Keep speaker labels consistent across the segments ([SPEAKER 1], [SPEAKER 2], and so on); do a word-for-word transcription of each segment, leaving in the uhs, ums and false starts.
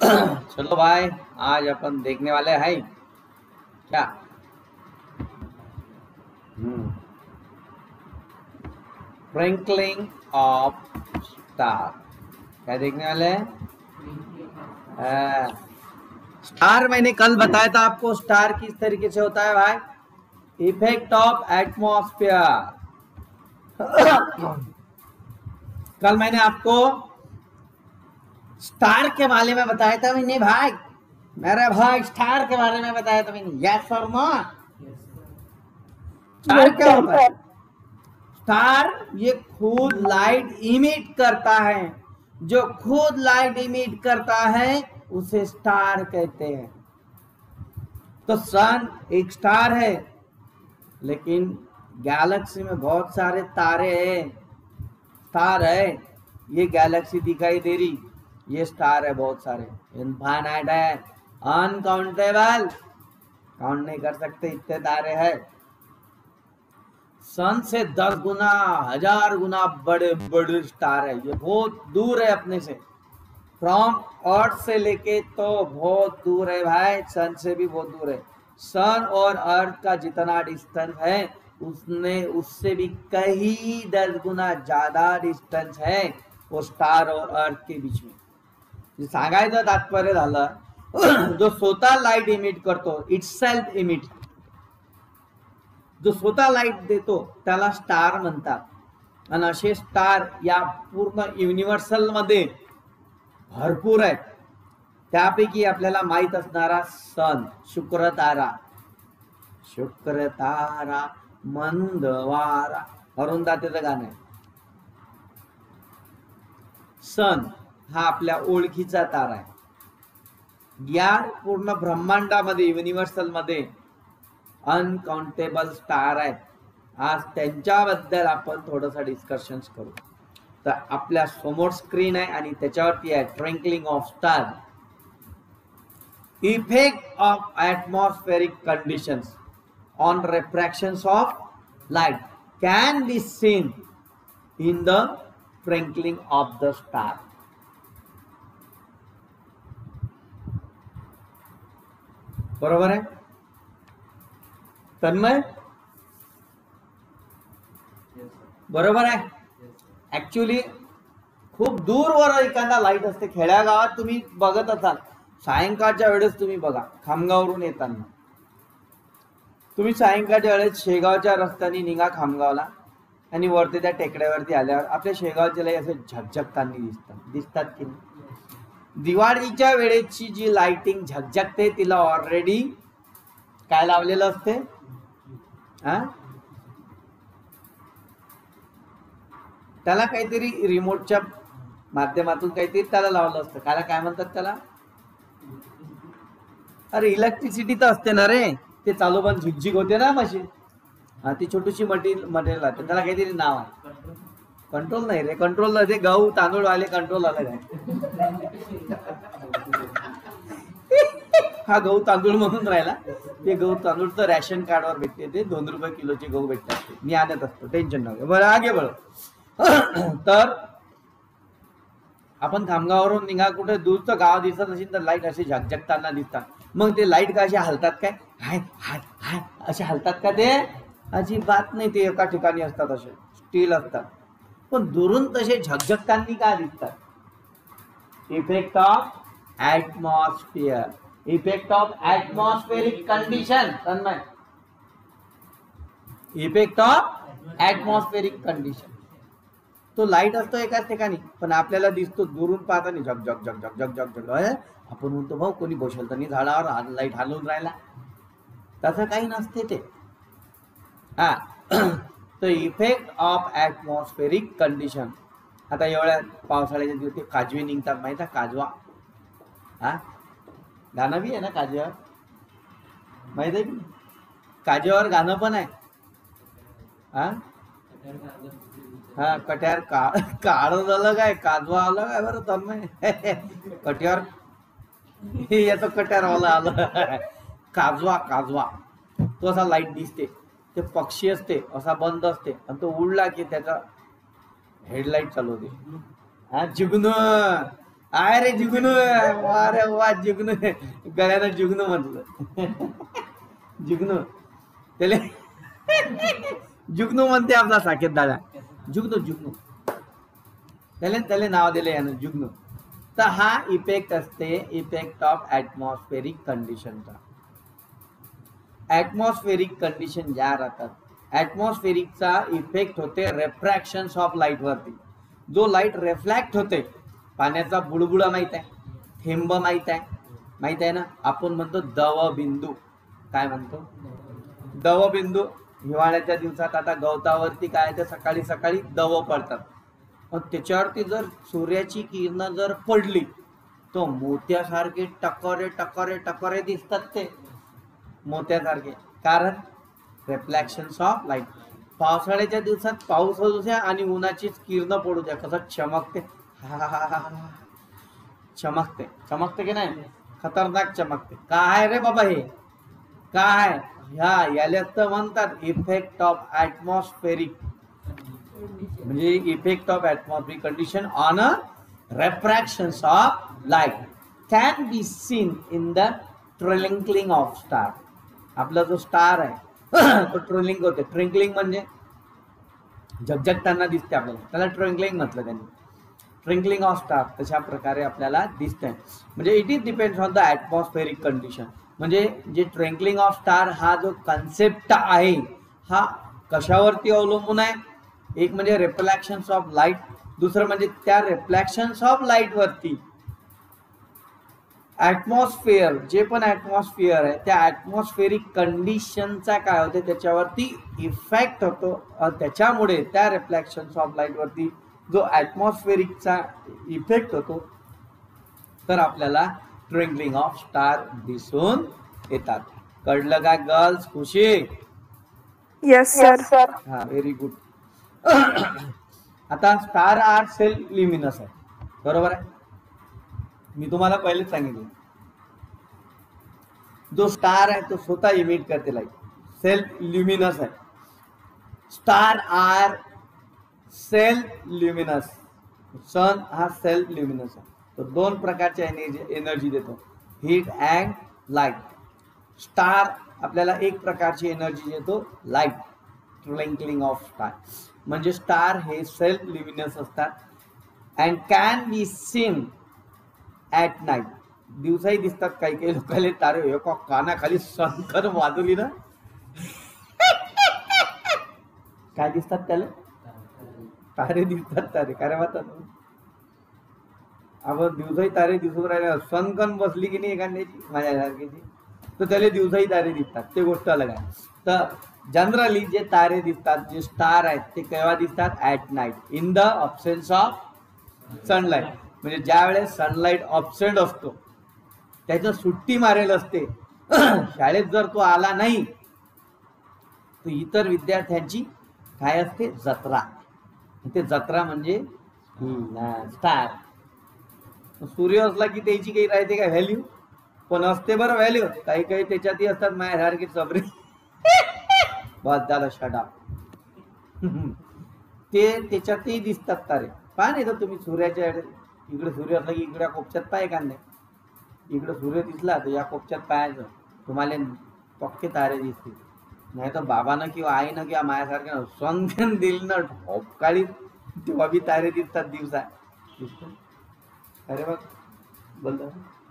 [SPEAKER 1] चलो भाई, आज अपन देखने वाले हैं क्या? Twinkling of star. क्या देखने वाले हैं? स्टार मैंने कल बताया था आपको, स्टार किस तरीके से होता है भाई। Effect of atmosphere. कल मैंने आपको स्टार के बारे में बताया था मैंने भाई, मेरे भाई स्टार के बारे में बताया था मैंने। यस और नो? स्टार क्या होता है? स्टार ये खुद लाइट इमिट करता है। जो खुद लाइट इमिट करता है उसे स्टार कहते हैं। तो सन एक स्टार है, लेकिन गैलेक्सी में बहुत सारे तारे हैं, स्टार है। ये गैलेक्सी दिखाई दे रही, ये स्टार है बहुत सारे, इनफाइनाइट है, अनकाउंटेबल, काउंट नहीं कर सकते इतने तारे हैं। सन से दस गुना हजार गुना बड़े बड़े स्टार है। ये बहुत दूर है अपने से, फ्रॉम अर्थ से लेके तो बहुत दूर है भाई, सन से भी बहुत दूर है। सन और अर्थ का जितना डिस्टेंस है उसने उससे भी कई दस गुना ज्यादा डिस्टेंस है वो स्टार और अर्थ के बीच में। सांगायचं तात्पर्य झालं, जो स्वतः लाईट इमिट करतो, इटसेल्फ इमिट, जो स्वतः लाईट देतो त्याला स्टार म्हणतात। आणि असे स्टार या पूर्ण युनिव्हर्सल मध्ये भरपूर आहेत। त्यापैकी आपल्याला माहित असणारा सन, शुक्र तारा, शुक्र तारा मंदवारा, अरुंधतीचं गाणं आहे। सन हा आपल्या ओळखीचा तारा आहे। या पूर्ण ब्रह्मांडामध्ये, युनिव्हर्सल मध्ये अनकाउंटेबल स्टार आहेत। आज त्यांच्याबद्दल आपण थोडंसं डिस्कशन करू। तर आपल्या समोर स्क्रीन आहे आणि त्याच्यावरती आहे twinkling of star. Effect of atmospheric conditions on refractions of light can be seen in the twinkling of the star. बरोबर आहे तन्मय? बरोबर आहे। ऍक्च्युली खूप दूरवर एखादा लाईट असते, खेड्यागावात तुम्ही बघत असाल, सायंकाळच्या वेळेस तुम्ही बघा, खामगावरून येताना तुम्ही सायंकाळच्या वेळेस शेगावच्या रस्त्याने निघा खामगावला आणि वरती त्या टेकड्यावरती आल्यावर आपल्या शेगावचे लाई असे झगझगताना दिसतात दिसतात की नाही? दिवाळीच्या वेळेची जी लाइटिंग झगझगते तिला ऑलरेडी काय लावलेलं असते? हा, त्याला काहीतरी रिमोटच्या माध्यमातून काहीतरी त्याला लावलं असतं। त्याला काय म्हणतात त्याला? अरे इलेक्ट्रिसिटी तर असते ना रे, ते चालू बंद झिकझिक होते ना मशीन, हा ती छोटीशी मटेरियल मटेरियल लागते, त्याला काहीतरी नाव आहे। कंट्रोल नाही रे, कंट्रोल ते गहू तांदूळ वाले कंट्रोल अलग आहे। हा गहू तांदूळ म्हणून राहिला, ते गहू तांदूळ तर रॅशन कार्ड वर भेटते, ते दोन रुपये किलोचे गहू भेटतात, मी आणत असतो, टेन्शन नव्हे। बरं आगे बळ। तर आपण खामगावरून निघा, कुठे दूरचं गाव दिसत असेल तर लाईट असे झगझगताना दिसतात। मग ते लाईट कसे हलतात? काय हाय हाय हाय असे हलतात का? ते अजिबात नाही, ते एका ठिकाणी असतात, असे स्टील असतात, पण दुरून तसे झगझगताना का दिसतात? Effect of atmosphere, effect of atmospheric condition. Tanmay, effect of atmospheric condition. तो लाईट असतो एकाच ठिकाणी, पण आपल्याला दिसतो दुरून पाहताना झग झग झग झग झग झग झग। आपण म्हणतो भाऊ कोणी बसेल तर नाही झाडावर, लाईट हलवून राहिला, तसं काही नसते ते। हा, तर इफेक्ट ऑफ एटमॉस्फेरिक कंडिशन। आता एवढ्या पावसाळ्याच्या दिवशी काजवे निघतात माहिती आहे? काजवा, हा गाणं बी आहे ना काजव्यावर, माहित आहे? काजव्यावर गाणं पण आहे। हा हा, कट्यार का काळ झालं काय, काजवा आलं काय? बरं तन्मय, कट्यार याचं कट्यारवाला आलं, काजवा काजवा तो असा लाईट दिसते, ते पक्षी असते, असा बंद असते, आणि तो उडला की त्याचा हेडलाईट चालू होते। हा, जिग्न अरे जुगनू, अरे वा जुगनू, गळ्यानं जुगनू म्हटलं. जुगनू त्याले जुगनू म्हणते आपला साकेत दादा. जुगनू जुगनू त्याला त्याला नाव दिले यानं जुगनू. तर हा इफेक्ट असते इफेक्ट ऑफ ऍटमॉस्फेरिक कंडिशनचा. ऍटमॉस्फेरिक कंडिशन ज्या राहतात ऍटमॉस्फेरिकचा इफेक्ट होते रिफ्रॅक्शन ऑफ लाईट वरती. जो लाईट रिफ्लॅक्ट होते, पाण्याचा बुडबुडा माहित आहे, थेंब माहित आहे, माहित आहे ना. आपण म्हणतो दवबिंदू. काय म्हणतो? दवबिंदू. हिवाळ्याच्या दिवसात आता गवतावरती काय ते सकाळी सकाळी दव पडतात. पण त्याच्यावरती जर सूर्याची किरण जर पडली तो मोत्यासारखे टकरे टकरे टकरे दिसतात. ते मोत्यासारखे, कारण रिफ्लेक्शन्स ऑफ लाईट. पावसाळ्याच्या दिवसात पाऊस होऊ द्या आणि उन्हाची किरण पडू द्या, कसं चमकते. हा हा हा हा चमकते. चमकते की नाही? खतरनाक चमकते. काय रे बाबा हे काय? ह्या यालाच तर म्हणतात इफेक्ट ऑफ ऍटमॉस्फेरिक, म्हणजे effect of atmospheric condition on a refractions of light can be seen in the twinkling of star. आपला जो स्टार आहे तो ट्विंकलिंग होते. ट्विंकलिंग म्हणजे झगझगताना दिसते आपल्याला, त्याला ट्विंकलिंग म्हटलं त्यांनी. ट्विंकलिंग ऑफ स्टार तशा प्रकारे आपल्याला दिसतंय. म्हणजे it is depends on the atmospheric condition. म्हणजे जे ट्विंकलिंग ऑफ स्टार हा जो कन्सेप्ट आहे हा कशावरती अवलंबून आहे? एक म्हणजे रिफ्लेक्शन्स ऑफ लाईट, दुसरं म्हणजे त्या रिफ्लेक्शन्स ऑफ लाईट वरती ऍटमॉस्फिअर, जे पण ऍटमॉस्फिअर आहे त्या ऍटमॉस्फेरिक कंडिशनचा काय होते त्याच्यावरती इफेक्ट होतो. त्याच्यामुळे त्या रिफ्लेक्शन्स ऑफ लाईट वरती जो ऍटमॉस्फेरिकचा इफेक्ट होतो तर आपल्याला ट्विंकलिंग ऑफ स्टार दिसून येतात. कळलं का गर्ल्स? खुशी?
[SPEAKER 2] Yes sir.
[SPEAKER 1] हा, व्हेरी गुड. आता स्टार आर सेल्फ ल्युमिनस आहे, बरोबर आहे. मी तुम्हाला पहिलेच सांगितलं जो स्टार आहे तो स्वतः इमिट करते लाईट, सेल्फ ल्युमिनस आहे. Star are self luminous. Sun हा सेल्फ ल्युमिनस आहे. तो दोन प्रकारच्या एनर्जी एनर्जी देतो, हीट अँड लाईट. स्टार आपल्याला एक प्रकारची एनर्जी देतो, लाईट. ट्विंकलिंग ऑफ स्टार म्हणजे स्टार हे सेल्फ ल्युमिनस असतात and can be seen at night. दिवसाही दिसतात. काही काही लोकांना तारे एका कानाखाली संकर वाजवली ना काय दिसतात त्याला? तारे दिसतात. तारे काय वाटतात? आपण दिवसाही तारे दिसून राहिले, सनकन बसली की नाही एखाद्याची माझ्यासारखीची तर त्याला दिवसाही तारे दिसतात, ते गोष्ट अलग आहे. तर जनरली जे तारे दिसतात, जे स्टार आहेत ते केव्हा दिसतात? At night, in the absence of sunlight. म्हणजे ज्या वेळेस सनलाईट ऑब्सेंट असतो, त्याचं सुट्टी मारेल असते, शाळेत जर तो आला नाही तर इतर विद्यार्थ्यांची काय असते? जत्रा. ते जत्रा म्हणजे स्टार. सूर्य असला की त्याची काही राहते का व्हॅल्यू? पण असते बरं व्हॅल्यू. काही काही त्याच्यातही असतात माझ्यासारखे सबरे बस झालं शटाप. ते त्याच्यातही दिसतात तारे. पहा नाही तर तुम्ही सूर्याच्या इकडे सूर्य असला की इकडे कोपच्यात पाय कांदे, इकडे सूर्य दिसला तर या कोपच्यात पायाचं तुम्हाला पक्के तारे दिसतील. नाही तर बाबानं किंवा आईनं किंवा माझ्यासारख्या संध्यान दिल ना ठोपकाळी तेव्हा बी तारे दिसतात दिवसा. दिसतो अरे बघ बोलतो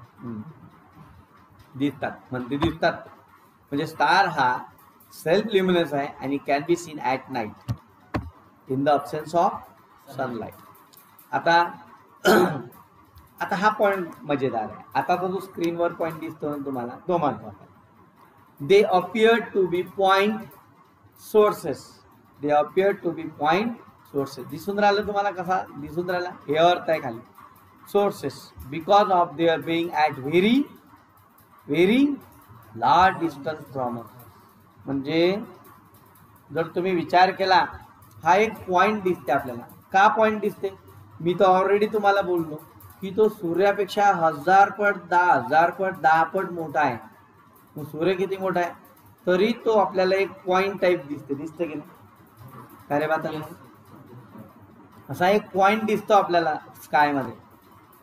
[SPEAKER 1] दिसतात म्हणते दिसतात. म्हणजे स्टार हा सेल्फ ल्युमिनस आहे आणि can be seen at night in the absence of sunlight. आता आता हा पॉइंट मजेदार आहे. आता तो जो स्क्रीनवर पॉइंट दिसतो ना तुम्हाला तो महत्वाचा. They appear to be point sources. They appear to be point sources. दिसून राहिलं तुम्हाला? कसा दिसून राहिला? हे अर्थ आहे खाली sources because of their being at very very large distance from us. म्हणजे जर तुम्ही विचार केला हा एक पॉइंट दिसते आपल्याला. का पॉइंट दिसते? मी तर ऑलरेडी तुम्हाला बोललो की तो सूर्यापेक्षा हजार पट दहा हजार पट दहा पट मोठा आहे. मग सूर्य किती मोठा आहे तरी तो आपल्याला एक पॉइंट टाईप दिसते. दिसते की नाही? काय रे बात? असा एक पॉइंट दिसतो आपल्याला स्काय मध्ये.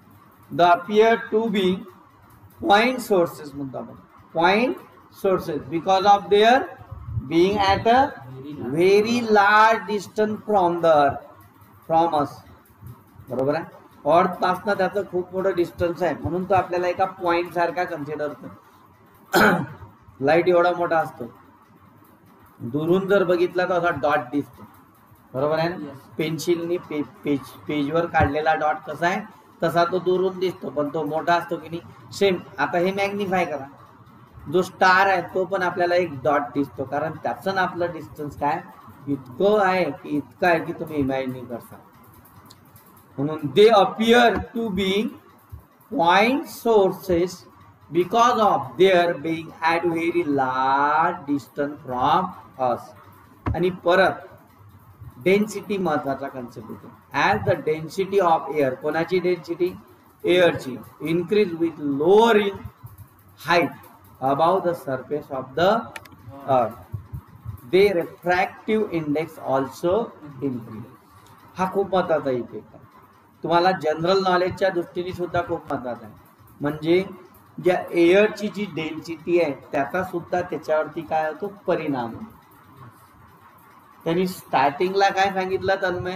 [SPEAKER 1] The appear to be point sources म्हणतो आपण, point sources because of their being at a very large distance from the earth, from us, बरोबर आहे. अर्थ पासनं त्याचं खूप मोठं डिस्टन्स आहे म्हणून तो आपल्याला एका पॉइंट सारखा कन्सिडर करतो. लाईट एवढा मोठा असतो, दुरून जर बघितला तर असा डॉट दिसतो, बरोबर आहे ना. पेन्सिलनी पे, पेज पेजवर काढलेला डॉट कसा आहे तसा तो दुरून दिसतो, पण तो मोठा असतो की नाही. सेम आता हे मॅग्निफाय करा, जो स्टार आहे तो पण आपल्याला एक डॉट दिसतो, कारण त्याचं ना आपलं डिस्टन्स काय इतकं आहे की इतकं आहे की तुम्ही इमॅजिन करता. म्हणून they appear to be point sources because of their being at very large distance from us. आणि परत डेन्सिटी महत्वाचा कन्सेप्ट होतो. As the density of air, कोणाची डेन्सिटी, एअरची, increase with lowering height about the surface of the earth, they refractive index also increase. हा खूप महत्वाचा effect आहे, तुम्हाला जनरल नॉलेजच्या दृष्टीने सुद्धा खूप महत्वाचा आहे. म्हणजे ज्या एअरची जी डेन्सिटी आहे त्याचा सुद्धा त्याच्यावरती काय होतो परिणाम. त्यांनी स्टार्टिंगला काय सांगितलं Tanmay,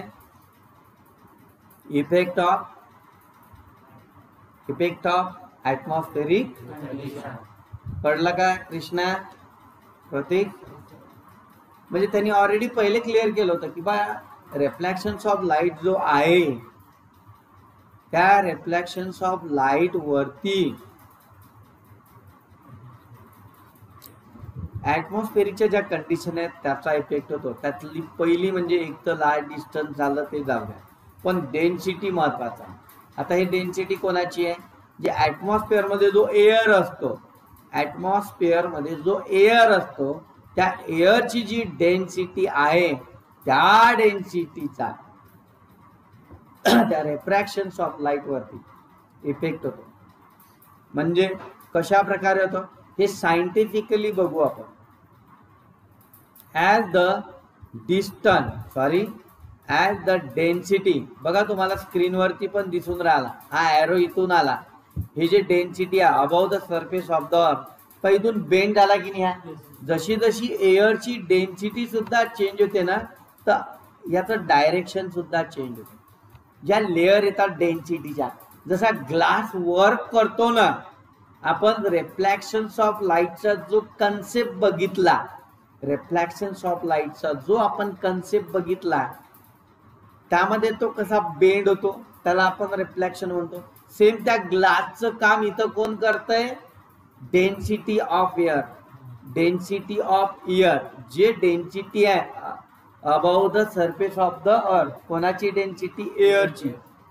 [SPEAKER 1] effect of effect of atmospheric, कळलं का कृष्णा, प्रतीक. म्हणजे त्यांनी ऑलरेडी पहिले क्लिअर केलं होतं की बा रिफ्लेक्शन्स ऑफ लाईट जो आहे त्या रिफ्लेक्शन्स ऑफ लाईट वरती ॲटमॉस्फेरिकच्या ज्या कंडिशन आहेत त्याचा इफेक्ट होतो. त्यातली पहिली म्हणजे एक तर लार्ज डिस्टन्स झालं ते जाऊ द्या, पण डेन्सिटी महत्वाचा. आता ही डेन्सिटी कोणाची आहे, जे ॲटमॉस्फेअर मध्ये जो एअर असतो, ॲटमॉस्फेअर मध्ये जो एअर असतो त्या एअरची जी डेन्सिटी आहे त्या डेन्सिटीचा त्या रिफ्रॅक्शन्स ऑफ लाईट वरती इफेक्ट होतो. म्हणजे कशा प्रकारे होतो हे सायंटिफिकली बघू आपण. As the distance sorry as the density, बघा तुम्हाला स्क्रीनवरती पण दिसून राहिला हा ॲरो इथून आला, हे जे डेन्सिटी आहे above the surface of the earth, पैदून बेंड आला की नाही. जशी जशी एअरची डेन्सिटी सुद्धा चेंज होते ना तर याचं डायरेक्शन सुद्धा चेंज होते. ज्या लेअर येतात डेन्सिटीच्या, जसा ग्लास वर्क करतो ना आपण, रिफ्लेक्शन्स ऑफ लाईटचा जो कन्सेप्ट बघितला, रिफ्लेक्शन्स ऑफ लाईटचा जो आपण कन्सेप्ट बघितला त्यामध्ये तो कसा बेंड होतो त्याला आपण रिफ्लेक्शन म्हणतो. सेम त्या ग्लासचं काम इथं कोण करतंय, density of air, density of air, जे डेन्सिटी आहे above the surface of the earth, कोणाची डेन्सिटी, एअरची.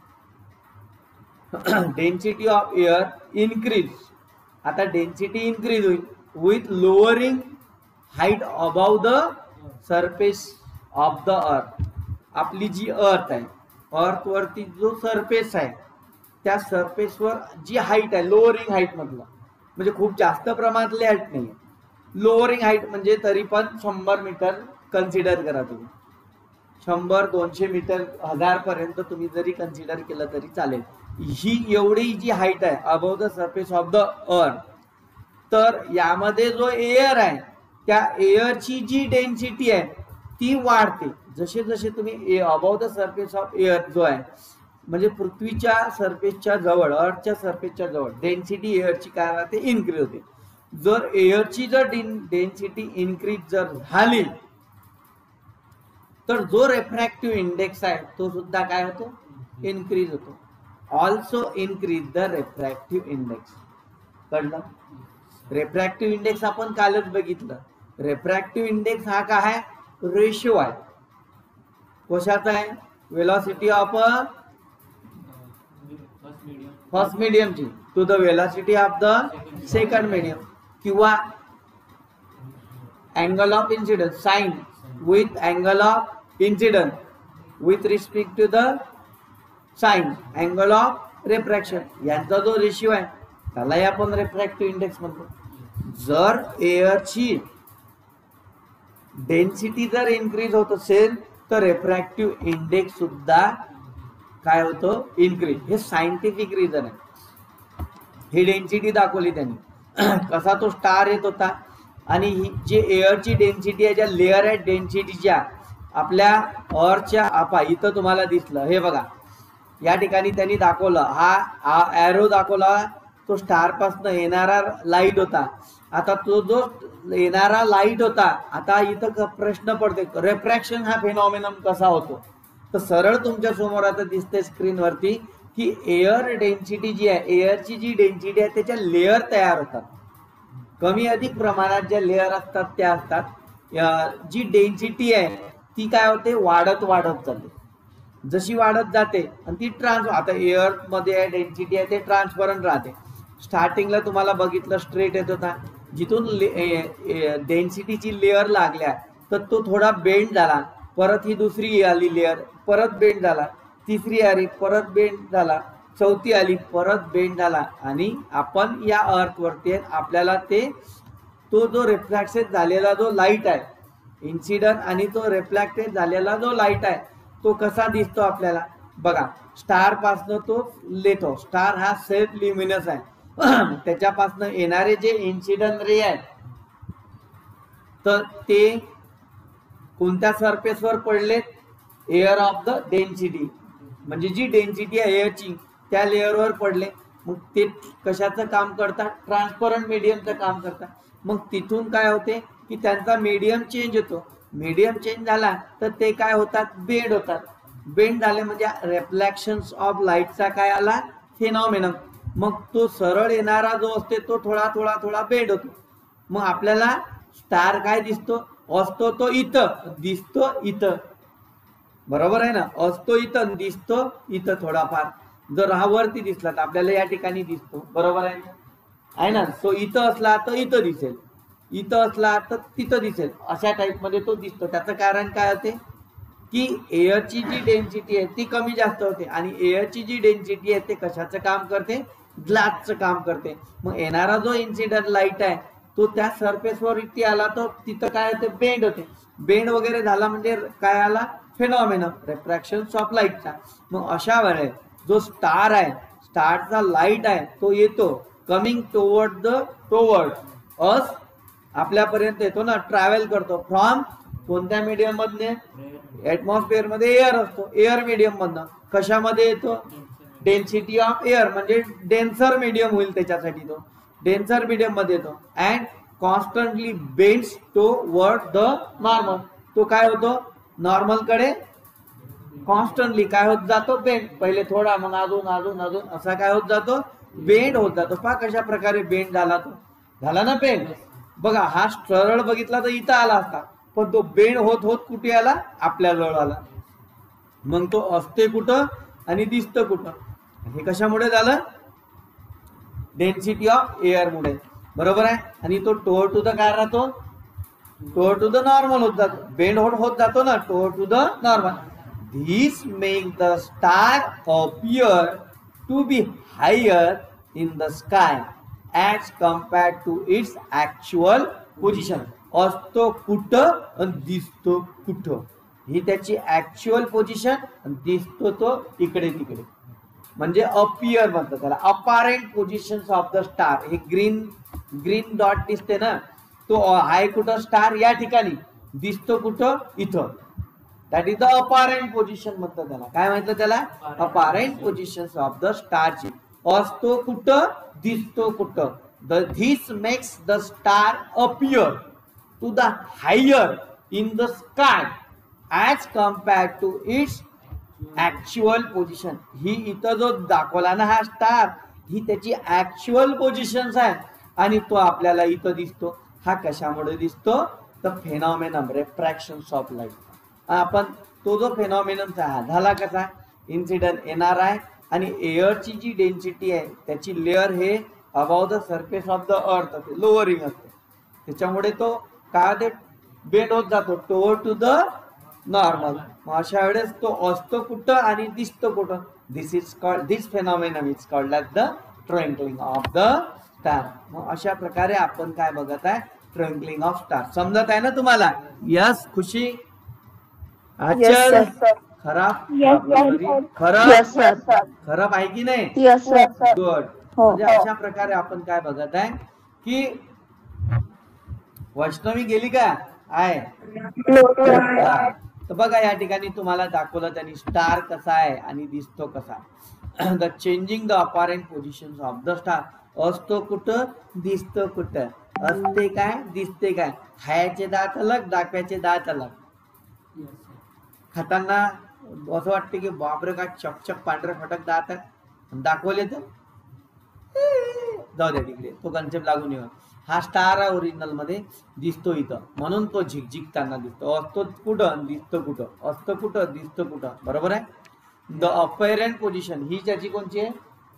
[SPEAKER 1] डेन्सिटी ऑफ एअर इन्क्रीज, आता डेन्सिटी इन्क्रीज होईल with lowering height above the surface of the earth. आपली जी अर्थ आहे, अर्थ वरती जो सरफेस आहे त्या सरफेसवर जी हाईट आहे, लोअरिंग हाईट म्हटलं म्हणजे खूप जास्त प्रमाणातली हाईट नाही, लोअरिंग हाईट म्हणजे तरी पण शंभर मीटर कन्सिडर करा तुम्ही, शंभर दोनशे मीटर हजार पर्यंत तुम्ही जरी कन्सिडर केलं तरी चालेल. ही एवढी जी हाईट आहे above the surface of the earth, तर यामध्ये जो एअर आहे त्या एअरची जी डेन्सिटी आहे ती वाढते. जसे जसे तुम्ही above the surface of air जो आहे म्हणजे पृथ्वीच्या सरफेसच्या जवळ, अर्थच्या सरफेसच्या जवळ डेन्सिटी एअरची काय राहते, इन्क्रीज होते. जर एअरची जर डेन्सिटी इन्क्रीज जर झाली तर जो रिफ्रॅक्टिव्ह इंडेक्स आहे तो सुद्धा काय होतो, इन्क्रीज होतो. Also increase the refractive index. कळलं, रिफ्रॅक्टिव्ह इंडेक्स आपण कालच बघितलं. रिफ्रॅक्टिव्ह इंडेक्स हा काय आहे, रेशिओ आहे. कशाचा आहे, वेलॉसिटी ऑफ फर्स्ट मीडियमची to the velocity of the second medium, किंवा angle of incidence, sine with angle of incidence with respect to the sine angle of refraction, यांचा जो रेशिओ आहे त्याला आपण रिफ्रॅक्टिव्ह इंडेक्स म्हणतो. जर एअरची डेन्सिटी जर इन्क्रीज होत असेल तर रिफ्रॅक्टिव्ह इंडेक्स सुद्धा काय होतो, इन्क्रीज. हे सायंटिफिक रिझन आहे. ही डेन्सिटी दाखवली त्यांनी कसा तो स्टार येत होता आणि ही जे एअरची डेन्सिटी आहे, ज्या लेअर आहेत डेन्सिटीच्या आपल्या अर्थच्या आपा इथं तुम्हाला दिसलं हे बघा या ठिकाणी त्यांनी दाखवलं हा ॲरो दाखवला तो स्टार पासून येणारा लाईट होता. आता तो जो येणारा लाईट होता आता इथं प्रश्न पडते रिफ्रॅक्शन हा फेनॉमेनन कसा होतो. तर सरळ तुमच्या समोर आता दिसते स्क्रीनवरती की एअर डेन्सिटी जी आहे एअरची जी डेन्सिटी आहे त्याच्या लेअर तयार होतात. कमी अधिक प्रमाणात ज्या लेअर असतात त्या असतात. जी डेन्सिटी आहे ती काय होते वाढत वाढत जाते. जशी वाढत जाते आणि ती ट्रान्स आता एअर मध्ये डेन्सिटी आहे ते ट्रान्सपरंट राहते. स्टार्टिंगला तुम्हाला बघितलं स्ट्रेट येत होता जिथून डेन्सिटीची लेअर लागल्या तर तो थोडा बेंड झाला. परत ही दुसरी आली लेअर परत बेंड झाला. तिसरी आली परत बेंड झाला. चौथी आली परत बेंड झाला. आणि आपण या अर्थवरती आपल्याला ते तो जो रिफ्लॅक्टेड झालेला जो लाईट आहे इन्सिडंट आणि तो रिफ्लॅक्टेड झालेला जो लाईट आहे तो कसा दिसतो आपल्याला बघा. स्टार पासनं तो लेतो. स्टार हा सेल्फ ल्युमिनस आहे. त्याच्यापासनं येणारे जे इन्सिडंट रे आहेत तर ते कोणत्या सरफेसवर पडलेत एअर ऑफ द डेन्सिटी म्हणजे जी डेन्सिटी आहे एअरची त्या लेअरवर पडले. मग ते कशाचं काम करतात ट्रान्सपरंट मीडियमचं काम करतात. मग तिथून काय होते की त्यांचा मीडियम चेंज होतो. मीडियम चेंज झाला तर ते काय होतात बेंड होतात. बेंड झाले म्हणजे रिफ्लेक्शन्स ऑफ लाईटचा काय आला फेनॉमेनन. मग तो सरळ येणारा जो असते तो थोडा थोडा थोडा बेंड होतो. मग आपल्याला स्टार काय दिसतो असतो तो इथं दिसतो इथं बरोबर आहे ना. असतो इथं दिसतो इथं थोडाफार. जर हा वरती दिसला तर आपल्याला या ठिकाणी दिसतो बरोबर आहे आहे ना. सो इथं असला तर इथं दिसेल इथं असला तर तिथं दिसेल अशा टाईप मध्ये तो दिसतो. त्याचं कारण काय होते की एअरची जी डेन्सिटी आहे ती कमी जास्त होते आणि एअरची जी डेन्सिटी आहे ते कशाचं काम करते ग्लासचं काम करते. मग येणारा जो इन्सिडंट लाईट आहे तो त्या सरफेसवर इथे आला तर तिथं काय होते बेंड होते. बेंड वगैरे झाला म्हणजे काय आला फेनॉमेनन रिफ्रॅक्शन ऑफ लाईटचा. मग अशा वेळेस जो स्टार आहे स्टारचा लाईट आहे तो येतो coming toward the toward us आपल्यापर्यंत येतो ना. ट्रॅव्हल करतो फ्रॉम कोणत्या मीडियम मधने ऍटमॉस्फिअर मध्ये एअर असतो एअर मीडियम मधनं कशामध्ये येतो डेन्सिटी ऑफ एअर म्हणजे डेन्सर मीडियम होईल त्याच्यासाठी तो डेन्सर मीडियम मध्ये येतो. And constantly bends toward the normal. तो काय होतो नॉर्मल कडे कॉन्स्टंटली काय होत जातो बेंड. पहिले थोडा मग अजून अजून अजून असा काय होत जातो बेंड होत जातो. पहा कशा प्रकारे बेंड झाला तो झाला ना बेंड. बघा हा सरळ बघितला तर इथं आला असता पण तो बेंड होत होत कुठे आला आपल्या जवळ आला. मग तो असते कुठं आणि दिसतं कुठं. हे कशामुळे झालं डेन्सिटी ऑफ एअर मुळे बरोबर आहे. आणि तो टोअर टू द काय राहतो टोअर टू द नॉर्मल होत जातो. बेंड होत होत जातो ना toward to the normal. This makes the star appear to be higher in the sky as compared to its actual position. असतो कुठं आणि दिसतो कुठं ही त्याची ऍक्च्युअल पोझिशन दिसतो तो इकडे तिकडे म्हणजे अपियर म्हणतात त्याला. Apparent position of the star हे ग्रीन ग्रीन डॉट दिसते ना तो आहे कुठं स्टार या ठिकाणी दिसतो कुठं इथं. That is the apparent position म्हणतात त्याला. काय म्हणतात त्याला अपारेंट पोझिशन ऑफ द स्टारची. असतो कुठं दिसतो कुठं. This makes the star appear to the higher in the sky as compared to its actual position. ही इथं जो दाखवला ना हा स्टार ही त्याची ऍक्च्युअल पोझिशन आहे आणि तो आपल्याला इथं दिसतो. हा कशामुळे दिसतो तर फेनॉमेनन रिफ्रॅक्शन ऑफ लाईट. आपण तो जो फेनॉमेनन झाला कसा इन्सिडंट येणार आहे आणि एअरची जी डेन्सिटी आहे त्याची लेअर हे above the surface of the earth असते लोअरिंग असते. त्याच्यामुळे तो काय बेंड होत जातो टुवर्ड टू द नॉर्मल. मग अशा वेळेस तो असतो कुठं आणि दिसतो कुठं. This is called this phenomenon is called as the twinkling of the star. मग अशा प्रकारे आपण काय बघत आहे ट्विंकलिंग ऑफ स्टार. समजत आहे ना तुम्हाला. यस खुशी अच्छा खराब खराब खराब आहे की नाही गुड.
[SPEAKER 2] हो
[SPEAKER 1] म्हणजे अशा प्रकारे आपण काय बघत आहे की वैष्णवी गेली का आहे. हा. तर बघा या ठिकाणी तुम्हाला दाखवलं त्यांनी स्टार कसा आहे आणि दिसतो कसा. The changing the apparent position of the star. असतो कुठं दिसतो कुठं. असते काय दिसते काय. खायचे दात अलग दाखवायचे दात अलग. खाताना असं वाटते की बापरे काय चकचक पांढरे फटक दात आहे दाखवले तर जाऊ द्या तिकडे तो कन्सेप्ट लागून येऊ. हा स्टार आहे ओरिजिनल मध्ये दिसतो इथं म्हणून तो झिकझिकताना दिसतो. असतो कुठं दिसतो कुठं. असतो कुठं दिसतो कुठं. बरोबर आहे. द अपॅरंट पोझिशन ही त्याची कोणची आहे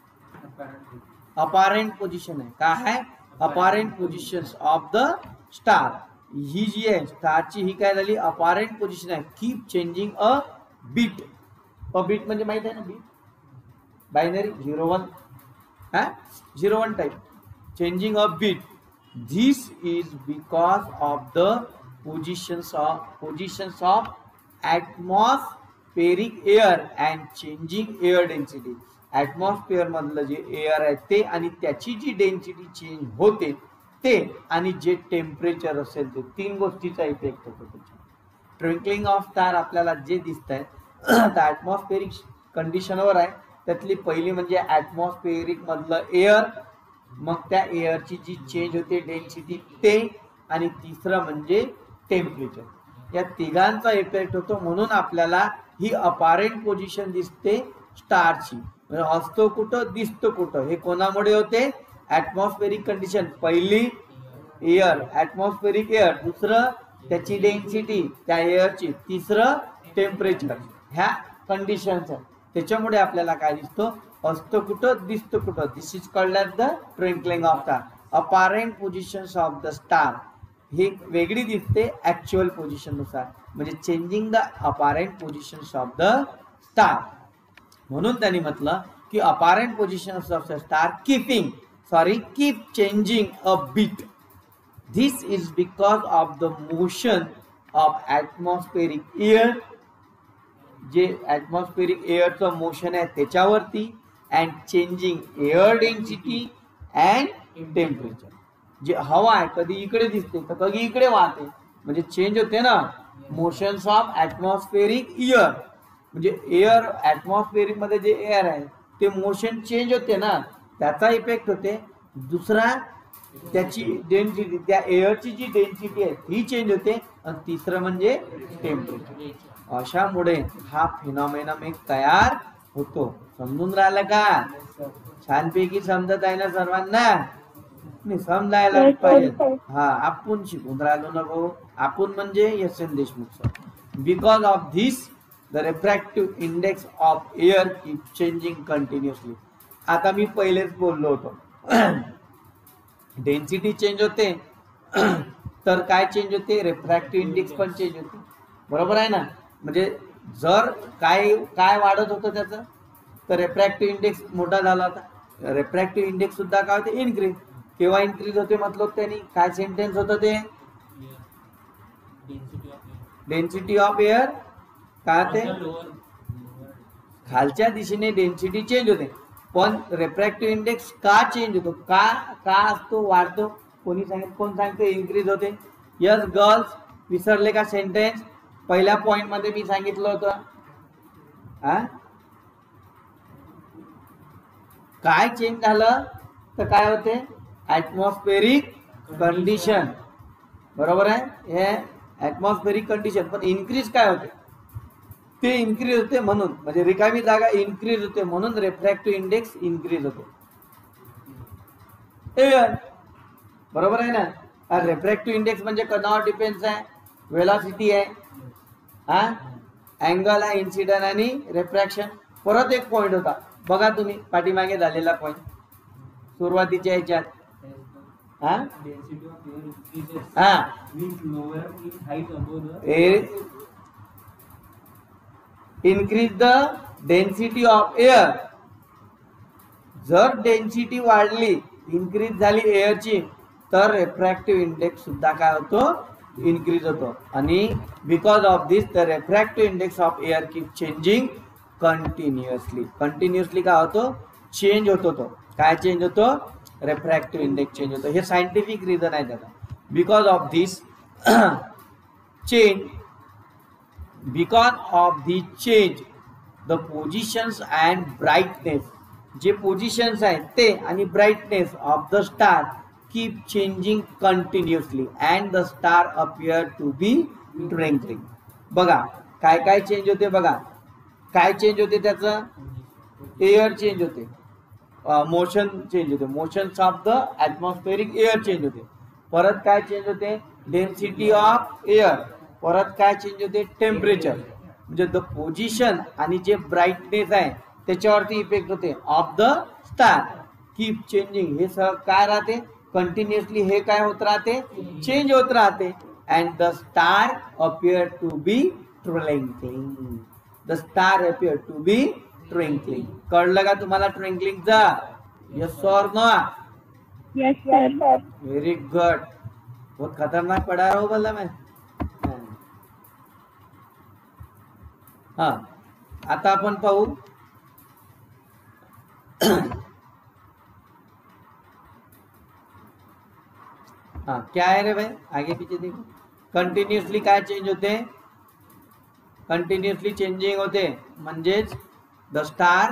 [SPEAKER 1] अपॅरंट पोझिशन आहे. काय आहे apparent position of the star. ही जी आहे स्टारची ही काय झाली अपॅरंट पोझिशन आहे. Keep changing a bit. A bit म्हणजे माहित आहे ना बीट बायनरी झिरो वन हा zero one type changing a bit. This is because of the positions of positions of atmospheric air and changing air density. Atmosphere मधलं जे air आहे ते आणि त्याची जी डेन्सिटी चेंज होते ते आणि जे टेम्परेचर असेल ते तीन गोष्टीचा इफेक्ट होतो त्याच्या. ट्विंकलिंग ऑफ स्टार आपल्याला जे दिसत आहे तर ॲटमॉस्फेरिक कंडिशनवर आहे. त्यातली पहिली म्हणजे ॲटमॉस्फेरिक मधलं एअर मग त्या एअरची जी चेंज होते डेन्सिटी ते आणि तिसरं म्हणजे टेम्परेचर. या तिघांचा इफेक्ट होतो म्हणून आपल्याला ही अपॅरंट पोझिशन दिसते स्टारची. असतो कुठं दिसतो कुठं. हे कोणामुळे होते ॲटमॉस्फेरिक कंडिशन. पहिली एअर ॲटमॉस्फेरिक एअर दुसरं त्याची डेन्सिटी त्या एअरची तिसरं टेम्परेचर ह्या कंडिशन्स आहेत त्याच्यामुळे आपल्याला काय दिसतो असतो कुठं दिसतो कुठं. This is called as the twinkling of star. Apparent positions of the star ही वेगळी दिसते ऍक्च्युअल पोझिशन नुसार म्हणजे changing the apparent positions of the star. म्हणून त्यांनी म्हटलं की apparent positions of the star keeping sorry keep changing a bit. This is because of the motion of atmospheric air. जे ॲटमॉस्फेरिक एअरचं मोशन आहे त्याच्यावरती and changing air density and temperature. जे हवा आहे कधी इकडे दिसते तर कधी इकडे वाहते म्हणजे चेंज होते ना. मोशन्स ऑफ ॲटमॉस्फेरिक एअर म्हणजे एअर ॲटमॉस्फेरिक मध्ये जे एअर आहे ते मोशन चेंज होते ना त्याचा इफेक्ट होते. दुसरा त्याची डेन्सिटी त्या एअरची जी डेन्सिटी आहे ती चेंज होते आणि तिसरं म्हणजे टेम्परेचर. अशामुळे हा फिनॉमेनम एक तयार होतो. समजून राहिलं का. छानपैकी समजत आहे ना सर्वांना. नाही समजायला पाहिजे. हा आपण शिकून राहिलो नको. आपण म्हणजे S N Deshmukh sir. Because of this the refractive index of air keep changing continuously. आता मी पहिलेच बोललो होतो डेन्सिटी चेंज होते तर काय चेंज होते रिफ्रॅक्टिव्ह इंडेक्स पण चेंज होते. बरोबर आहे ना. म्हणजे जर काय काय वाढत होतं त्याचं तर रिफ्रॅक्टिव्ह इंडेक्स मोठा झाला होता. रिफ्रॅक्टिव्ह इंडेक्स सुद्धा काय होते इन्क्रीज. केव्हा इन्क्रीज होते मतलब त्यांनी काय सेंटेन्स होतं ते डेन्सिटी ऑफ एअर काय होते खालच्या दिशेने डेन्सिटी चेंज होते पण रिफ्रॅक्टिव्ह इंडेक्स का चेंज होतो का का असतो वाढतो कोणी सांगितलं कोण सांगते इन्क्रीज होते. यस गर्ल्स विसरले का सेंटेन्स. पहिल्या पॉइंट मध्ये मी सांगितलं होतं हा काय चेंज झालं तर काय होते ॲटमॉस्फेरिक कंडिशन. बरोबर आहे. हे ॲटमॉस्फेरिक कंडिशन पण इन्क्रीज काय होते ते इन्क्रीज होते म्हणून म्हणजे रिकामी जागा इन्क्रीज होते म्हणून रिफ्रॅक्टिव्ह इंडेक्स इन्क्रीज होते. बरोबर आहे ना. रिफ्रॅक्टिव्ह इंडेक्स म्हणजे कोणावर डिपेंड्स आहे वेलॉसिटी आहे हा अँगल आहे इन्सिडंट आणि रिफ्रॅक्शन. परत एक पॉइंट होता बघा तुम्ही पाठीमागे झालेला पॉइंट सुरुवातीच्या ह्याच्यात हा हा increase the density of air. जर डेन्सिटी वाढली इन्क्रीज झाली एअरची तर रिफ्रॅक्टिव्ह इंडेक्स सुद्धा काय होतो इन्क्रीज होतो. आणि because of this the refractive index of air keep changing continuously. Continuously काय होतो चेंज होतो तो. काय चेंज होतो? रिफ्रॅक्टिव्ह इंडेक्स चेंज होतो. हे सायंटिफिक रिझन आहे त्याचा. Because of this change because of this change the positions and brightness, जे पोझिशन्स आहेत ते आणि brightness of the star keep changing continuously and the star appear to be twinkling. बघा काय काय चेंज होते. बघा काय चेंज होते त्याचं? एअर चेंज होते, मोशन चेंज होते, motions of the atmospheric air change होते. परत काय चेंज होते? Density of air. परत काय चेंज होते? टेम्परेचर. म्हणजे द पोझिशन आणि जे ब्राईटनेस आहे त्याच्यावरती इफेक्ट होते of the star keep changing. हे सगळं काय राहते? कंटिन्युअसली हे काय होत राहते? चेंज होत राहते. And the star appear to be twinkling. The star appear to be twinkling. कळलं का तुम्हाला ट्विंकलिंगचा? यस और no?
[SPEAKER 2] Yes sir.
[SPEAKER 1] Very good. बहुत खतरनाक पडा रहा हो बोला मैं. हा आता आपण पाहू हाँ क्या है रे भाई? आगे पीछे देखो. कंटिन्युअसली काय चेंज होते? कंटिन्युअसली चेंजिंग होते म्हणजेच द स्टार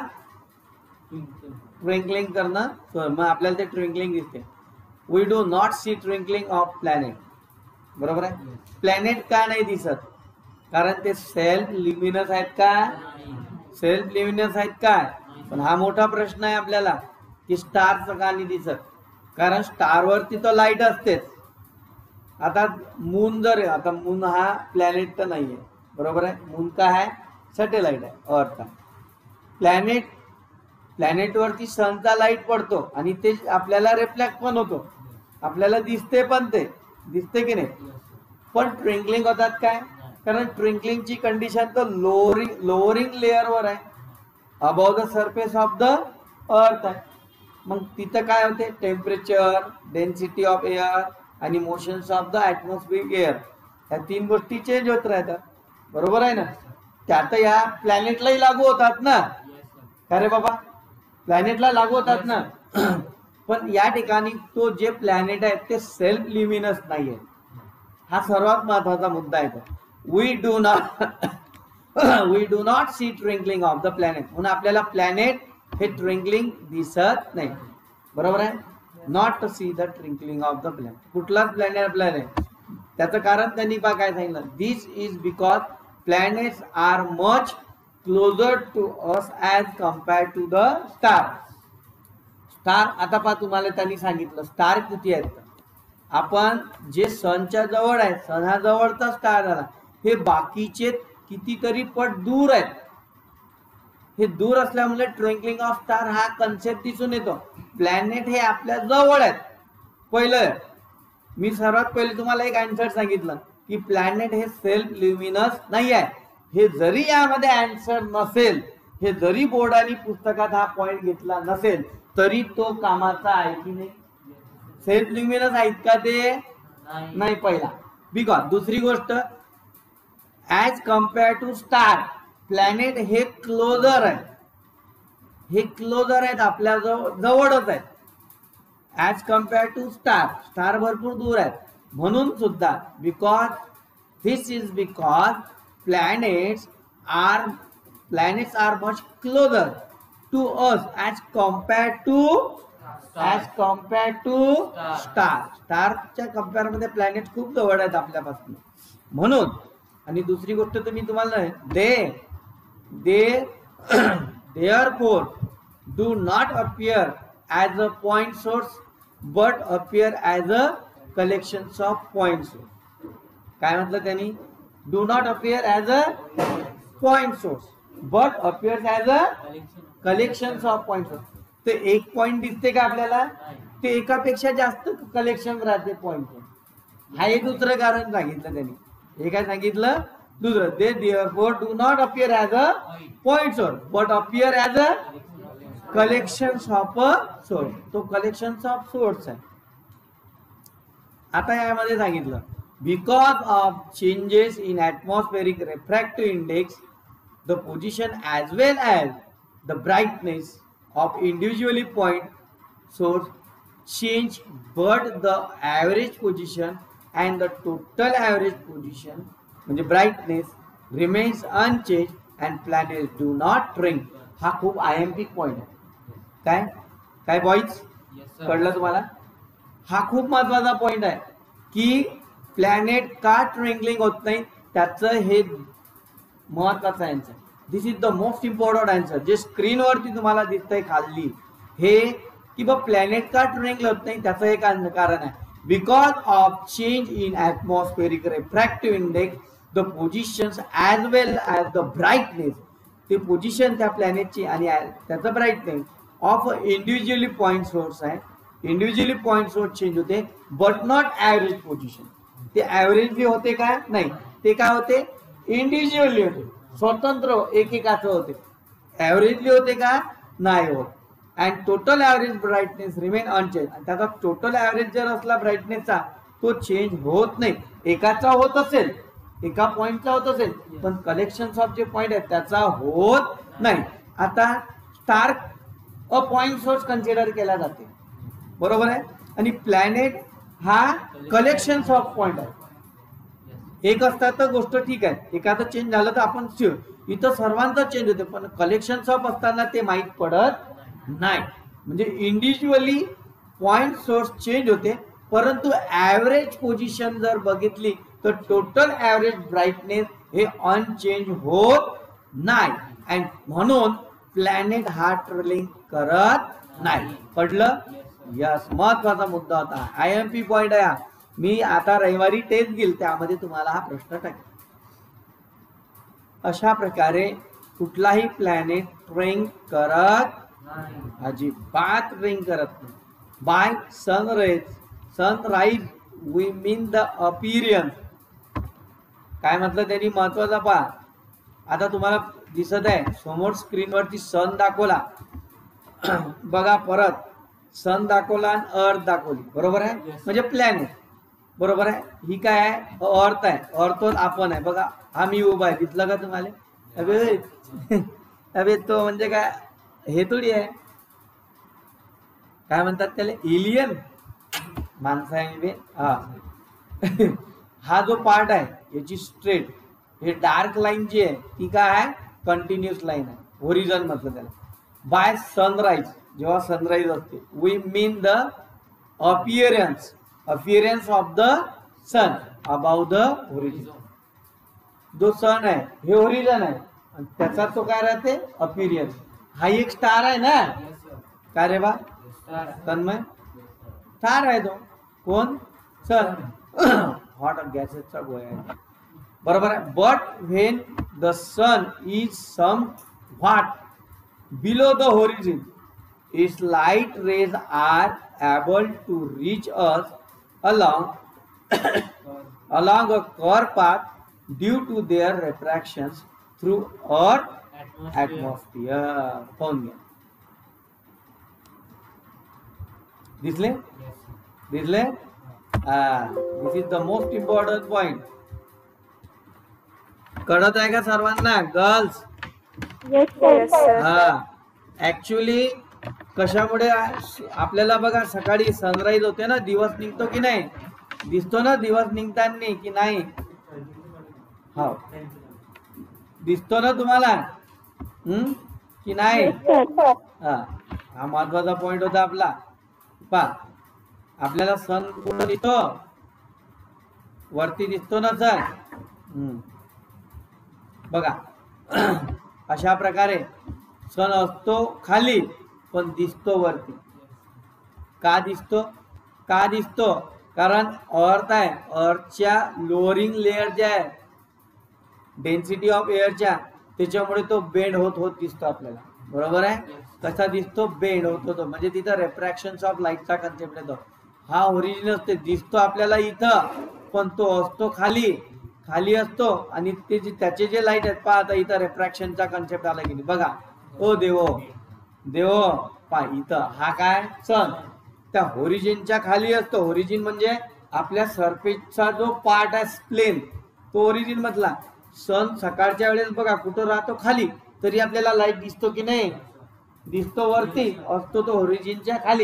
[SPEAKER 1] ट्विंकलिंग करणं. मग आपल्याला ते ट्विंकलिंग दिसते. We do not see twinkling of planet. बरोबर आहे. प्लॅनेट का नाही दिसत? कारण ते सेल्फ लिमिनस आहेत का? सेल्फ लिमिनस आहेत काय? पण हा मोठा प्रश्न आहे आपल्याला की स्टारचं का नाही दिसत? कारण स्टारवरती तर लाईट असतेच. आता मून जर, आता मून हा प्लॅनेट तर नाहीये, बरोबर आहे. मून का आहे? सॅटेलाइट आहे, अर्थ आहे. प्लॅनेट प्लॅनेटवरती सनचा लाईट पडतो आणि ते आपल्याला रिफ्लेक्ट पण होतो, आपल्याला दिसते पण, ते दिसते की नाही. पण ट्विंकलिंग होतात काय? कारण ट्विंकलिंगची कंडिशन तर लोअरिंग लोअरिंग लेअरवर आहे, above the surface of the earth आहे. मग तिथं काय होते? टेम्परेचर, डेन्सिटी ऑफ एअर आणि motions of the atmospheric air, ह्या तीन गोष्टी चेंज होत राहतात. बरोबर आहे ना. त्या आता या प्लॅनेटलाही लागू होतात ना. अरे बाबा प्लॅनेटला लागू होतात ना. पण या ठिकाणी तो जे प्लॅनेट आहे ते सेल्फ लिमिनस नाहीये. हा सर्वात महत्वाचा मुद्दा आहे. We do not we do not see twinkling of the planet. म्हणून आपल्याला प्लॅनेट हे ट्विंकलिंग दिसत नाही. बरोबर आहे. Not to see the twinkling of the planet. कुठलाच प्लॅनेट आपल्याला नाही. त्याचं कारण त्यांनी पहा काय सांगितलं. This is because planets are much closer to us as compared to the star. Star आता पहा तुम्हाला त्यांनी सांगितलं स्टार किती आहेत. आपण जे सनच्या जवळ आहे, सन हा जवळचा स्टार झाला, हे बाकीचे कितीतरी पट दूर आहेत. हे दूर असल्यामुळे ट्विंकलिंग ऑफ स्टार हा कन्सेप्ट दिसून येतो. प्लॅनेट हे आपल्या जवळ आहेत. पहिलं मी सर्वात पहिले तुम्हाला एक आन्सर सांगितलं की प्लॅनेट हे सेल्फ ल्युमिनस नाही आहे. हे जरी यामध्ये आन्सर नसेल, हे जरी बोर्ड आणि पुस्तकात हा पॉइंट घेतला नसेल, तरी तो कामाचा आहे की नाही. सेल्फ ल्युमिनस आहेत का ते? नाही पहिला. बिकॉज दुसरी गोष्ट, as compare to star planet हे क्लोजर आहे. हे क्लोजर आहेत, आपल्या जवळच आहेत. As compare to star, star भरपूर दूर आहेत. म्हणून सुद्धा because this is because planets are planets are much closer to us as compare to as compare to star. स्टारच्या कम्पेअर मध्ये प्लॅनेट खूप जवळ आहेत आपल्यापासून. म्हणून आणि दुसरी गोष्ट तर मी तुम्हाला they they therefore do not appear as a point source but appear as a collections of point source. काय म्हटलं त्यांनी? Do not appear as a point source but appear as a collections of point source. ते एक point दिसते का आपल्याला? ते एकापेक्षा जास्त कलेक्शन राहते पॉइंट. हा एक दुसरं कारण सांगितलं त्यांनी. हे काय सांगितलं? दुसरं, they therefore do not appear as a point source but appear as a collections of a source. तो कलेक्शन्स ऑफ सोर्स आहे. आता यामध्ये सांगितलं because of changes in atmospheric refractive index the position as well as the brightness of individually point source change, but the average position and the total average position म्हणजे brightness remains unchanged and planets do not shrink. हा खूप I am P point आहे. काय काय boys कळलं तुम्हाला? हा खूप महत्वाचा पॉइंट आहे की प्लॅनेट का ट्रिंगलिंग होत नाही, त्याचं हे महत्वाचं answer. This is the most important answer. जे स्क्रीनवरती तुम्हाला दिसतंय खाली हे की बा प्लॅनेट का ट्रिंगल होत नाही, त्याचं एक कारण आहे. Because of change in atmospheric refractive index the positions as well as the brightness, ते पोझिशन त्या प्लॅनेटची आणि त्याचं brightness of individually point source आहे. इंडिव्हिज्युअली पॉइंट सोर्स चेंज होते बट नॉट ॲव्हरेज पोझिशन. ते ॲव्हरेजली होते काय? नाही, ते काय होते? इंडिव्हिज्युअली होते, स्वतंत्र एकेकाचं होते. ॲव्हरेजली होते का? नाही होत. And total average brightness remain unchange. आणि त्याचा टोटल ॲव्हरेज जर असला ब्राईटनेसचा तो चेंज होत नाही. एकाचा होत असेल, एका पॉइंटचा होत असेल, पण कलेक्शन ऑफ जे पॉइंट आहेत त्याचा होत नाही. आता star a point source consider केला जाते, बरोबर आहे. आणि प्लॅनेट हा कलेक्शन ऑफ पॉइंट आहे. एक असतात तर गोष्ट ठीक आहे, एखादं चेंज झालं तर आपण शिव, इथं सर्वांचा चेंज होते, पण कलेक्शन ऑफ असताना ते माहीत पडत नाही. म्हणजे इंडिव्हिज्युअली पॉइंट सोर्स चेंज होते, परंतु ॲव्हरेज पोझिशन जर बघितली तर टोटल ॲव्हरेज ब्राईटनेस हे अनचेंज होत नाही. अँड म्हणून प्लॅनेट हा ट्रेलिंग करत नाही. पडलं? यस, महत्वाचा मुद्दा होता. आय एम पी पॉइंट आहे. मी आता रविवारी टेस्ट घेईल, त्यामध्ये तुम्हाला हा प्रश्न टाकेल. अशा प्रकारे कुठलाही प्लॅनेट ट्रेंग करत अजिबात ट्रेंग करत नाही. By sunrise, sunrise we mean the appearance. काय म्हटलं त्यांनी? महत्वाचा पहा. आता तुम्हाला दिसत आहे समोर स्क्रीनवरती सन दाखवला बघा, परत सन दाखवला आणि अर्थ दाखवली, बरोबर आहे. म्हणजे प्लॅनेट, बरोबर आहे. ही काय आहे? अर्थ आहे. अर्थ आपण आहे बघा. हा मी उभा आहे, दिसलं का तुम्हाला? अबे अबे तो म्हणजे काय, हे थोडी आहे, काय म्हणतात त्याला, एलियन माणसं आहे बे. हा हा जो पार्ट आहे याची स्ट्रेट, हे डार्क लाईन जी आहे ती काय आहे? कंटिन्युअस लाईन आहे, होरिझॉन म्हटलं त्याला. बाय सनराइज, जेव्हा सनराइज असते, we mean the appearance, appearance of the sun about the horizon. जो सन आहे हे होरिझॉन आहे आणि त्याचा तो काय राहते? अपिअरन्स. हा एक स्टार आहे ना, काय रे बा तन्मय? स्टार आहे तो. कोण? सन. हॉट गॅसेसचा गोळा आहे, बरोबर आहे. But when the sun is somewhat below the horizon, its light rays are able to reach us along along a curved path due to their refractions through Earth atmosphere. पाहून घ्या. दिसले? दिसले? This is the most important point. कळत आहे का सर्वांना girls? हा, actually कशामुळे आपल्याला बघा सकाळी सनराइज होते ना, दिवस निघतो की नाही? दिसतो ना दिवस निघताना की नाही? हो, दिसतो ना तुम्हाला? हम्म की नाही? हा, हा महत्वाचा पॉइंट होता आपला. पा आपल्याला सन कुठं दिसतो? वरती दिसतो ना सर. हम्म बघा अशा प्रकारे सन असतो खाली पण दिसतो वरती. का दिसतो? का दिसतो? कारण अर्थ आहे, अर्थच्या लोअरिंग लेअर ज्या आहे डेन्सिटी ऑफ एअरच्या, त्याच्यामुळे तो बेंड होत होत दिसतो आपल्याला, बरोबर आहे. कसा दिसतो? बेंड होत होतो, म्हणजे तिथं रेफ्रॅक्शन ऑफ लाईटचा कन्सेप्ट येतो. हा ओरिजिन असते, दिसतो आपल्याला इथं, पण तो असतो खाली, खाली असतो. आणि ते जे त्याचे जे लाईट आहेत पहा, आता इथं रेफ्रॅक्शनचा कन्सेप्ट आला की नाही बघा. ओ देवो देवो पा इथं हा काय? सन त्या होरिजिनच्या खाली असतो. होरिजिन म्हणजे आपल्या सरफेसचा जो पार्ट आहे प्लेन, तो ओरिजिन मधला. सन सकाळच्या वेळेस बघा कुठं राहतो? खाली. तरी आपल्याला लाईट दिसतो की नाही? दिसतो वरती, असतो तो होरिजिनच्या खाली.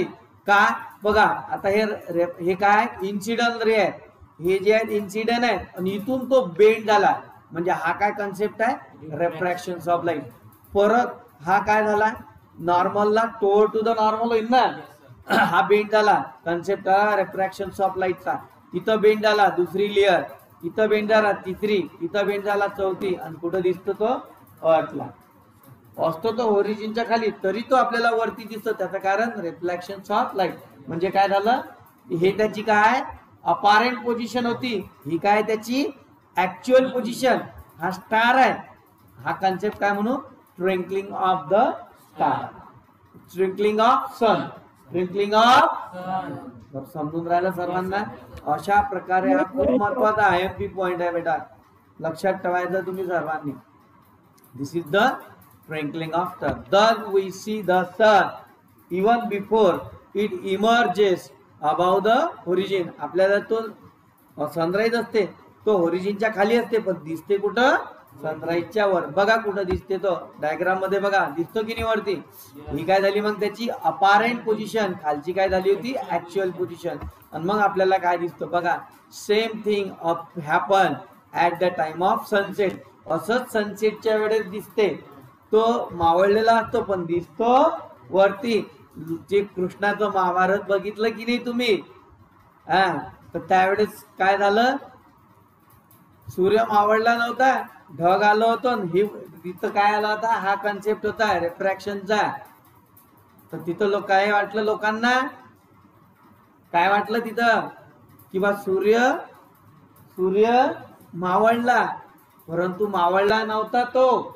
[SPEAKER 1] काय बघा आता हे रे- हे काय इन्सिडंट रे आहे, हे जे आहेत इन्सिडंट आहे आणि इथून तो बेंड झाला म्हणजे हा काय कन्सेप्ट आहे रेफ्रॅक्शन ऑफ लाईट. परत हा काय झाला नॉर्मलला टोअर टू द नॉर्मल होईल ना, हा बेंड झाला कन्सेप्ट रेफ्रॅक्शन ऑफ लाईटचा. इथं बेंड झाला दुसरी लेअर, इथं बेंड झाला तिसरी, इथं बेंड झाला चौथी आणि कुठं दिसतो तो अर्थला असतो तो ओरिजिनच्या खाली, तरी तो आपल्याला वरती दिसतो. त्याचं कारण रिफ्लेक्शन ऑफ लाईट. म्हणजे काय झालं हे त्याची काय अपारेंट पोझिशन होती, ही काय त्याची ऍक्च्युअल पोझिशन. हा स्टार आहे, हा कन्सेप्ट काय म्हणू twinkling of the star, twinkling of sun, twinkling of समजून राहिलं सर्वांना. अशा प्रकारे हा खूप महत्वाचा आय एम पी पॉइंट आहे बेटा, लक्षात ठेवायचं तुम्ही सर्वांनी. This is the twinkling of star. Thus we see the sun even before it emerges above the horizon. आपल्याला तो सनराईज असते तो ओरिजिनच्या खाली असते, पण दिसते कुठं सनराईजच्या वर. बघा कुठं दिसते तो डायग्राम मध्ये बघा दिसतो की नाही वरती. ही काय झाली मग त्याची अपारेंट पोझिशन, खालची काय झाली होती ऍक्च्युअल पोझिशन. आणि मग आपल्याला काय दिसतं बघा same thing of happen at the time of sunset. असंच सनसेटच्या वेळेस दिसते, तो मावळलेला असतो पण दिसतो वरती. जे कृष्णाचं महाभारत बघितलं की नाही तुम्ही, हा तर त्यावेळेस काय झालं सूर्य मावळला नव्हता, ढग आलं होतं, हे तिथं काय आला होता हा कन्सेप्ट होता रिफ्रॅक्शनचा. तर तिथं लोक काय वाटलं लोकांना, काय वाटलं तिथं की बा सूर्य सूर्य मावळला, परंतु मावळला नव्हता तो.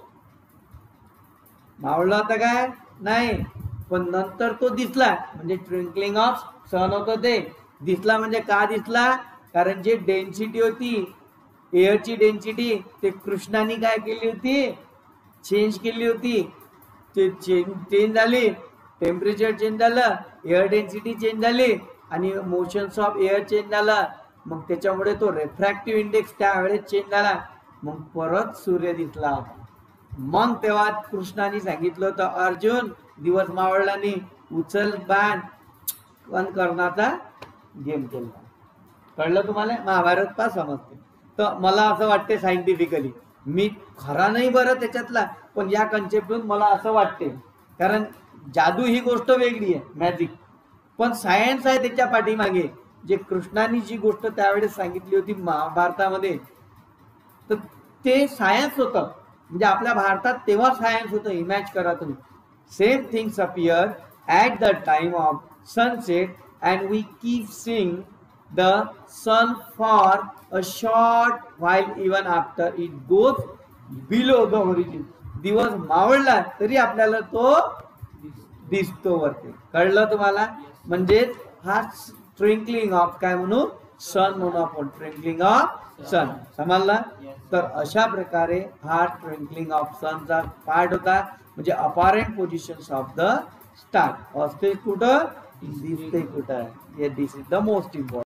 [SPEAKER 1] मावळला होता काय नाही, पण नंतर तो दिसला म्हणजे ट्विंकलिंग ऑफ सन होतं ते. दिसला म्हणजे का दिसला, कारण जे डेन्सिटी होती एअरची डेन्सिटी ते कृष्णाने काय केली होती चेंज केली होती. ते चेंज चेंज झाली, टेम्परेचर चेंज झालं, एअर डेन्सिटी चेंज झाली आणि मोशन्स ऑफ एअर चेंज झाला. मग त्याच्यामुळे तो रिफ्रॅक्टिव्ह इंडेक्स त्यावेळेस चेंज झाला, मग परत सूर्य दिसला होता. मग तेव्हा कृष्णाने सांगितलं होतं अर्जुन दिवस मावळल्याने उचल बाण पण कर्णाचा गेम केला. कळलं तुम्हाला महाभारत का समजते. तर मला असं वाटते सायंटिफिकली, मी खरा नाही बरं त्याच्यातला, पण या कन्सेप्टून मला असं वाटते. कारण जादू ही गोष्ट वेगळी आहे मॅजिक, पण सायन्स आहे त्याच्या पाठीमागे. जे कृष्णाने जी गोष्ट त्यावेळेस सांगितली होती महाभारतामध्ये तर ते सायन्स होतं. म्हणजे आपल्या भारतात तेव्हा सायन्स होतं. इमॅज करा तुम्ही. Same things appear at the time of sunset and we keep seeing the sun for a short while even after it goes below the origin. दिवस मावळला तरी आपल्याला तो दिसतो वरती. कळलं तुम्हाला. म्हणजे हा ट्विंकलिंग ऑफ काय म्हणू सन म्हणू आपण, ट्विंकलिंग ऑफ सन. समजला. तर अशा प्रकारे हा ट्विंकलिंग ऑफ सनचा पार्ट होता. म्हणजे apparent position of the star. असते कुठं दिसते कुठं, this is the most important.